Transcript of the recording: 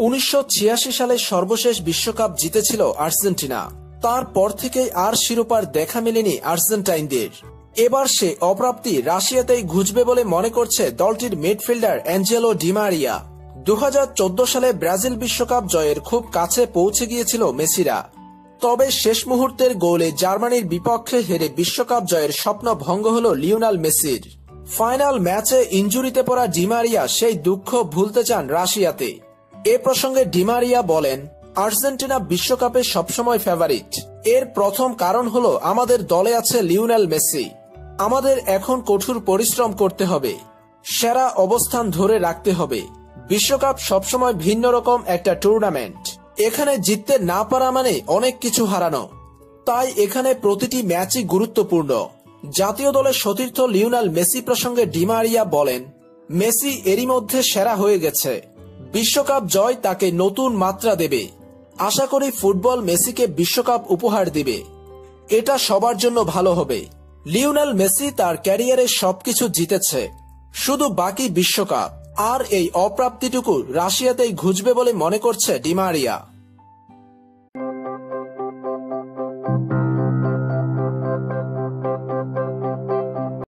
1986 সালে সর্বশেষ বিশ্বকাপ জিতেছিল আর্জেন্টিনা। তারপর থেকেই আর শিরোপার দেখা মেলেনি আর্জেন্টাইনদের। এবার সে অপ্রাপ্তি রাশিয়াতেই ঘুচবে বলে মনে করছে দলটির মিডফিল্ডার অ্যাঞ্জেলো ডি মারিয়া। 2014 সালে ব্রাজিল বিশ্বকাপ জয়ের খুব কাছে পৌঁছে গিয়েছিল মেসিরা, তবে শেষ মুহূর্তের গোলে জার্মানির বিপক্ষে হেরে বিশ্বকাপ জয়ের স্বপ্ন ভঙ্গ হল লিওনেল মেসির। ফাইনাল ম্যাচে ইনজুরিতে পড়া ডি মারিয়া সেই দুঃখ ভুলতে চান রাশিয়াতে। এ প্রসঙ্গে ডি মারিয়া বলেন, আর্জেন্টিনা বিশ্বকাপে সবসময় ফেভারিট। এর প্রথম কারণ হলো আমাদের দলে আছে লিওনেল মেসি। আমাদের এখন কঠোর পরিশ্রম করতে হবে, সেরা অবস্থান ধরে রাখতে হবে। বিশ্বকাপ সবসময় ভিন্ন রকম একটা টুর্নামেন্ট। এখানে জিততে না পারা মানে অনেক কিছু হারানো, তাই এখানে প্রতিটি ম্যাচই গুরুত্বপূর্ণ। জাতীয় দলের সতীর্থ লিওনেল মেসি প্রসঙ্গে ডি মারিয়া বলেন, মেসি এরই মধ্যে সেরা হয়ে গেছে। বিশ্বকাপ জয় তাকে নতুন মাত্রা দেবে। আশা করি ফুটবল মেসিকে বিশ্বকাপ উপহার দিবে। এটা সবার জন্য ভালো হবে। লিওনেল মেসি তার ক্যারিয়ারে সবকিছু জিতেছে, শুধু বাকি বিশ্বকাপ। আর এই অপ্রাপ্তিটুকু রাশিয়াতেই ঘুচবে বলে মনে করছে ডি মারিয়া।